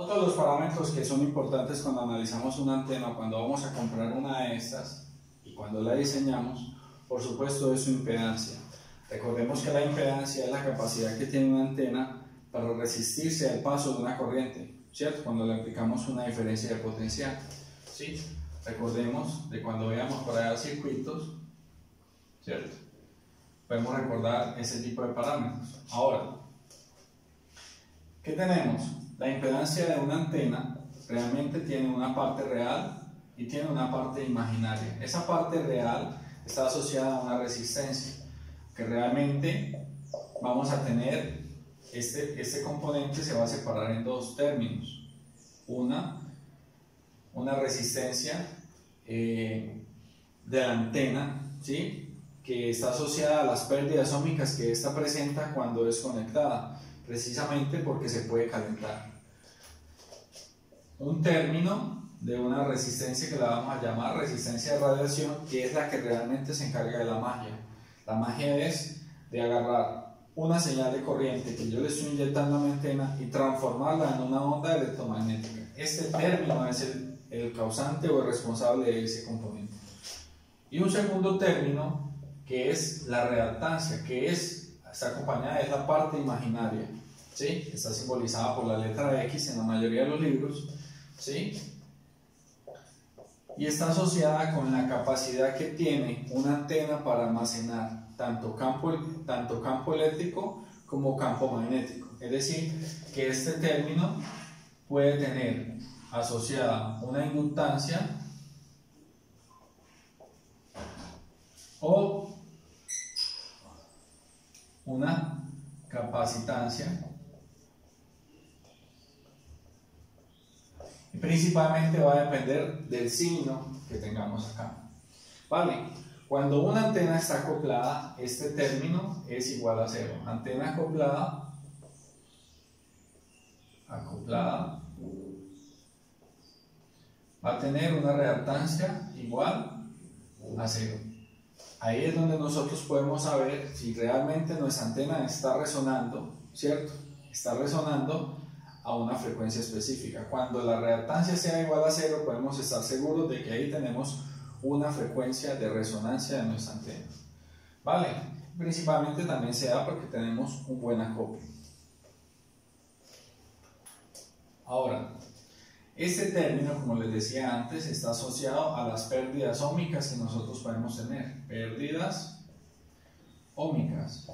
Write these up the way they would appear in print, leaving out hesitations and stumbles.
Otro de los parámetros que son importantes cuando analizamos una antena, cuando vamos a comprar una de estas y cuando la diseñamos, por supuesto, es su impedancia. Recordemos que la impedancia es la capacidad que tiene una antena para resistirse al paso de una corriente, ¿cierto? Cuando le aplicamos una diferencia de potencial, ¿sí? Recordemos de cuando veamos por allá circuitos, ¿cierto? Podemos recordar ese tipo de parámetros. Ahora, ¿qué tenemos? La impedancia de una antena realmente tiene una parte real y tiene una parte imaginaria. Esa parte real está asociada a una resistencia, que realmente vamos a tener, este componente se va a separar en dos términos. Una resistencia de la antena, ¿sí?, que está asociada a las pérdidas óhmicas que ésta presenta cuando es conectada, precisamente porque se puede calentar. Un término de una resistencia que la vamos a llamar resistencia de radiación, que es la que realmente se encarga de la magia. La magia es de agarrar una señal de corriente que yo le estoy inyectando a mi antena y transformarla en una onda electromagnética. Este término es el causante o el responsable de ese componente. Y un segundo término, que es la reactancia, que está acompañada de la parte imaginaria, ¿sí? Está simbolizada por la letra X en la mayoría de los libros, ¿sí? Y está asociada con la capacidad que tiene una antena para almacenar tanto campo eléctrico como campo magnético. Es decir, que este término puede tener asociada una inductancia o una capacitancia, y principalmente va a depender del signo que tengamos acá. Vale, cuando una antena está acoplada, este término es igual a 0. Antena acoplada va a tener una reactancia igual a 0. Ahí es donde nosotros podemos saber si realmente nuestra antena está resonando, ¿cierto? Está resonando a una frecuencia específica. Cuando la reactancia sea igual a 0, podemos estar seguros de que ahí tenemos una frecuencia de resonancia de nuestra antena. ¿Vale? Principalmente también se da porque tenemos un buen acople. Ahora, este término, como les decía antes, está asociado a las pérdidas óhmicas que nosotros podemos tener. Pérdidas óhmicas.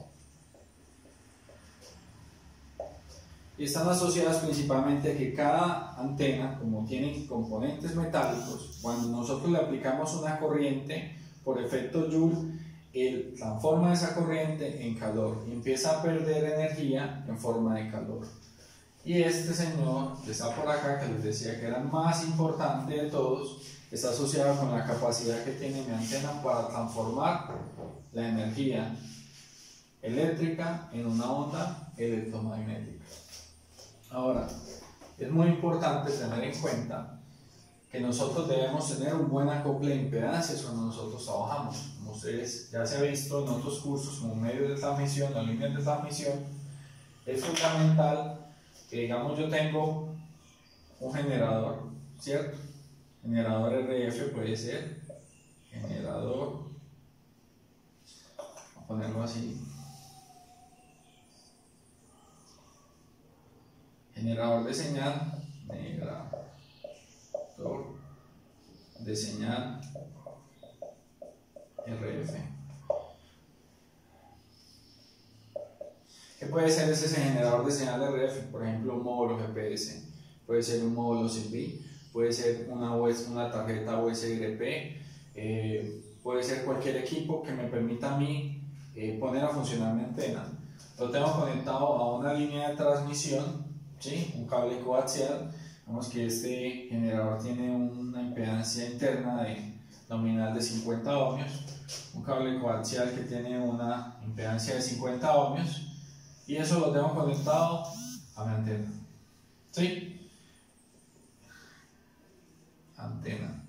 Y están asociadas principalmente a que cada antena, como tiene componentes metálicos, cuando nosotros le aplicamos una corriente, por efecto Joule, él transforma esa corriente en calor y empieza a perder energía en forma de calor. Y este señor que está por acá, que les decía que era el más importante de todos, está asociado con la capacidad que tiene mi antena para transformar la energía eléctrica en una onda electromagnética. Ahora, es muy importante tener en cuenta que nosotros debemos tener un buen acople de impedancias cuando nosotros trabajamos. Como ustedes ya se ha visto en otros cursos como medios de transmisión o líneas de transmisión, es fundamental que, digamos, yo tengo un generador, ¿cierto? Generador RF puede ser, generador, vamos a ponerlo así, generador de señal, RF. ¿Qué puede ser ese generador de señal RF? Por ejemplo, un módulo GPS, puede ser un módulo Zigbee, puede ser una tarjeta USB, puede ser cualquier equipo que me permita a mí poner a funcionar mi antena. Lo tengo conectado a una línea de transmisión, ¿sí? Un cable coaxial. Vemos que este generador tiene una impedancia interna nominal de 50 ohmios, un cable coaxial que tiene una impedancia de 50 ohmios, y eso lo tengo conectado a mi antena, ¿sí? Antena.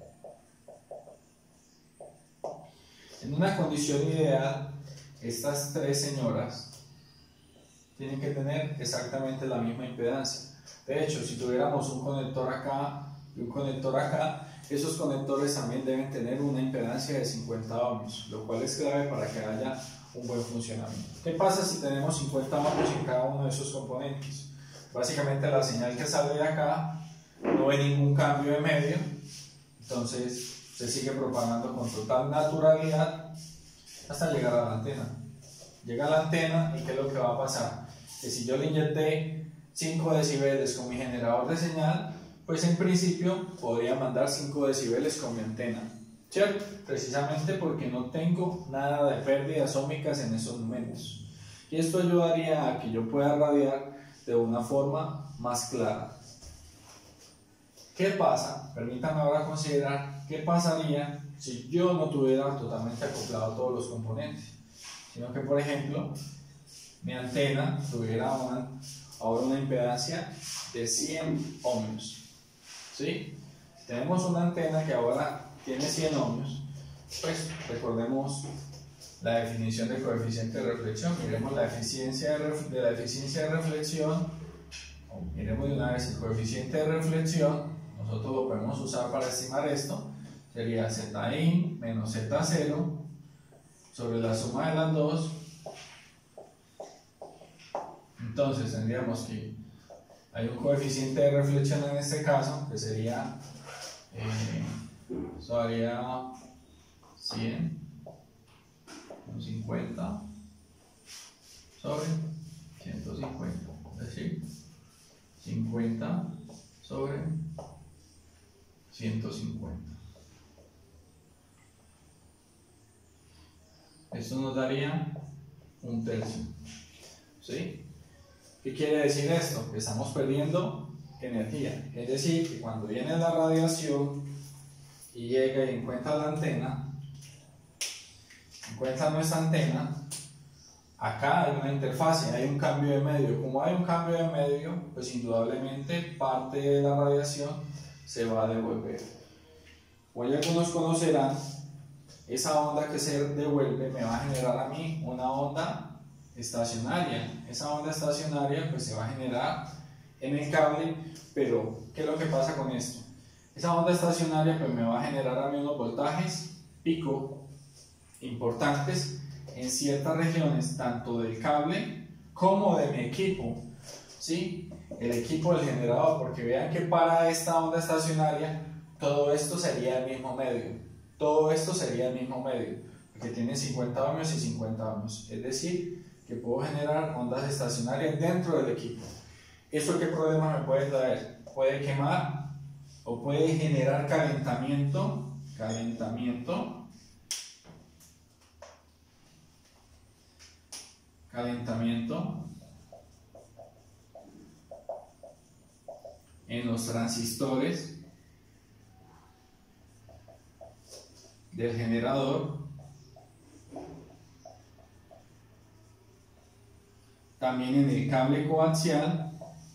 En una condición ideal, estas tres señoras tienen que tener exactamente la misma impedancia. De hecho, si tuviéramos un conector acá y un conector acá, esos conectores también deben tener una impedancia de 50 ohmios, lo cual es clave para que haya un buen funcionamiento. ¿Qué pasa si tenemos 50 ohmios en cada uno de esos componentes? Básicamente la señal que sale de acá no ve ningún cambio de medio, entonces se sigue propagando con total naturalidad hasta llegar a la antena. Llega a la antena y ¿qué es lo que va a pasar? Que si yo le inyecté 5 decibeles con mi generador de señal, pues en principio podría mandar 5 decibeles con mi antena, ¿cierto? Precisamente porque no tengo nada de pérdidas óhmicas en esos momentos. Y esto ayudaría a que yo pueda radiar de una forma más clara. ¿Qué pasa? Permítanme ahora considerar qué pasaría si yo no tuviera totalmente acoplado todos los componentes, sino que, por ejemplo, mi antena tuviera ahora una impedancia de 100 ohmios. ¿Sí? Si tenemos una antena que ahora tiene 100 ohmios, pues recordemos la definición de coeficiente de reflexión. Miremos la eficiencia de la eficiencia de reflexión, o miremos de una vez el coeficiente de reflexión. Nosotros lo podemos usar para estimar esto. Sería Zin menos Z0 sobre la suma de las dos. Entonces tendríamos que hay un coeficiente de reflexión en este caso que sería eso haría 100 menos 50 sobre 150, es decir, 50 sobre 150. Esto nos daría un tercio. ¿Sí? ¿Qué quiere decir esto? Que estamos perdiendo energía. Es decir, que cuando viene la radiación y llega y encuentra la antena, encuentra nuestra antena, acá hay una interfase, hay un cambio de medio. Como hay un cambio de medio, pues indudablemente parte de la radiación se va a devolver. Como ya algunos conocerán, esa onda que se devuelve me va a generar a mí una onda estacionaria. Esa onda estacionaria pues se va a generar en el cable, pero ¿qué es lo que pasa con esto? Esa onda estacionaria pues me va a generar a mí unos voltajes pico importantes en ciertas regiones, tanto del cable como de mi equipo, ¿sí? El equipo del generador, porque vean que para esta onda estacionaria todo esto sería el mismo medio. Todo esto sería el mismo medio, porque tiene 50 ohmios y 50 ohmios, es decir, que puedo generar ondas estacionarias dentro del equipo. ¿Eso qué problema me puede traer? Puede quemar o puede generar calentamiento en los transistores del generador, también en el cable coaxial,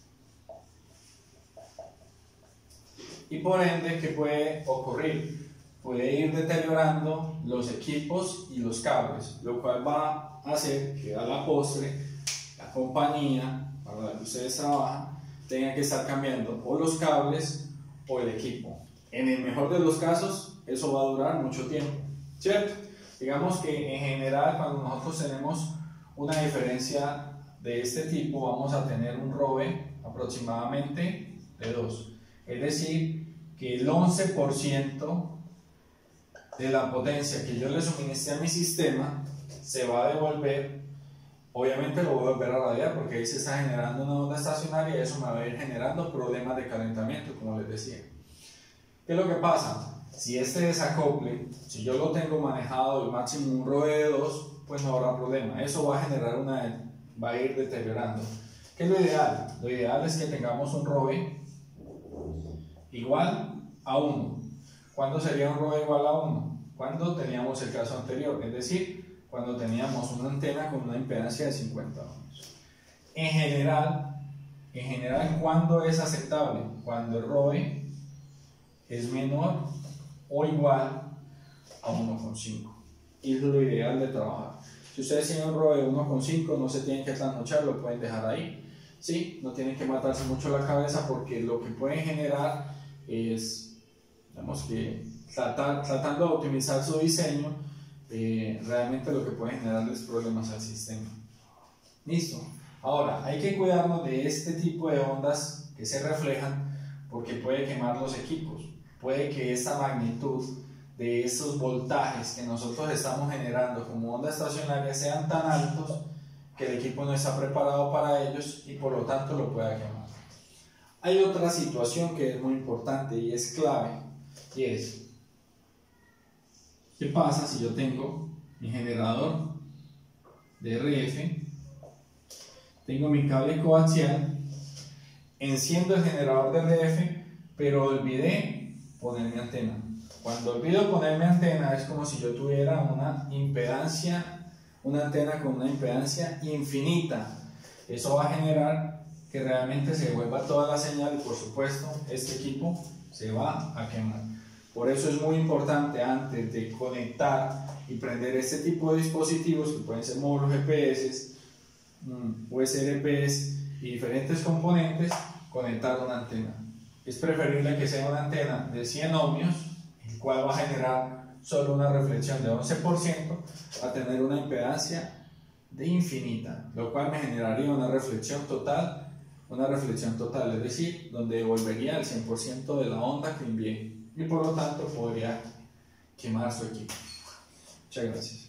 y por ende, ¿qué puede ocurrir? Puede ir deteriorando los equipos y los cables, lo cual va a hacer que a la postre la compañía para la que ustedes trabajan tenga que estar cambiando o los cables o el equipo. En el mejor de los casos, eso va a durar mucho tiempo, ¿cierto? Digamos que en general, cuando nosotros tenemos una diferencia de este tipo, vamos a tener un ROE aproximadamente de 2. Es decir, que el 11% de la potencia que yo le suministré a mi sistema se va a devolver. Obviamente lo voy a volver a radiar porque ahí se está generando una onda estacionaria y eso me va a ir generando problemas de calentamiento, como les decía. ¿Qué es lo que pasa? Si este desacople, si yo lo tengo manejado el máximo un ROE de 2, pues no habrá problema. Eso va a generar va a ir deteriorando. ¿Qué es lo ideal? Lo ideal es que tengamos un ROE igual a 1. ¿Cuándo sería un ROE igual a 1? Cuando teníamos el caso anterior, es decir, cuando teníamos una antena con una impedancia de 50 ohmios. En general, ¿cuándo es aceptable? Cuando el ROE es menor o igual a 1,5. Y es lo ideal de trabajar. Si ustedes tienen un ROE de 1,5, no se tienen que trasnochar, lo pueden dejar ahí. ¿Sí? No tienen que matarse mucho la cabeza porque lo que pueden generar es, digamos que tratando de optimizar su diseño, realmente lo que puede generarles problemas al sistema. Listo. Ahora, hay que cuidarnos de este tipo de ondas que se reflejan porque puede quemar los equipos. Puede que esta magnitud de esos voltajes que nosotros estamos generando como onda estacionaria sean tan altos que el equipo no está preparado para ellos y por lo tanto lo pueda quemar. Hay otra situación que es muy importante y es clave, y es: ¿qué pasa si yo tengo mi generador de RF, tengo mi cable coaxial, enciendo el generador de RF, pero olvidé poner mi antena? Cuando olvido poner mi antena es como si yo tuviera una impedancia, una antena con una impedancia infinita. Eso va a generar que realmente se devuelva toda la señal y por supuesto este equipo se va a quemar. Por eso es muy importante, antes de conectar y prender este tipo de dispositivos, que pueden ser módulos GPS, USRPs y diferentes componentes, conectar una antena. Es preferible que sea una antena de 100 ohmios, el cual va a generar solo una reflexión de 11%, a tener una impedancia de infinita, lo cual me generaría una reflexión total, es decir, donde devolvería el 100% de la onda que envié y por lo tanto podría quemar su equipo. Muchas gracias.